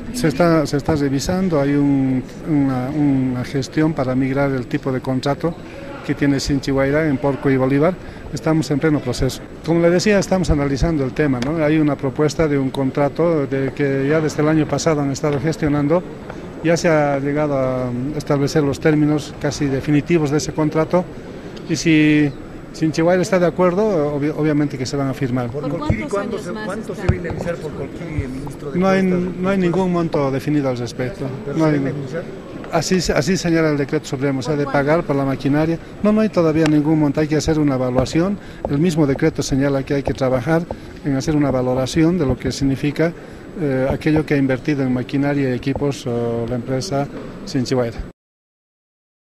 Se está revisando, hay una gestión para migrar el tipo de contrato que tiene Chinchihuayra en Porco y Bolívar. Estamos en pleno proceso. Como le decía, estamos analizando el tema, ¿no? Hay una propuesta de un contrato que ya desde el año pasado han estado gestionando. Ya se ha llegado a establecer los términos casi definitivos de ese contrato y si Chinchihuayra está de acuerdo, obviamente que se van a firmar. ¿Por cuánto se va a indemnizar por Colquiri, el ministro de No hay ningún monto definido al respecto. ¿Pero se va a indemnizar? Así señala el decreto supremo, se ha de pagar por la maquinaria. No hay todavía ningún monto, hay que hacer una evaluación. El mismo decreto señala que hay que trabajar en hacer una valoración de lo que significa aquello que ha invertido en maquinaria y equipos la empresa Chinchihuayra.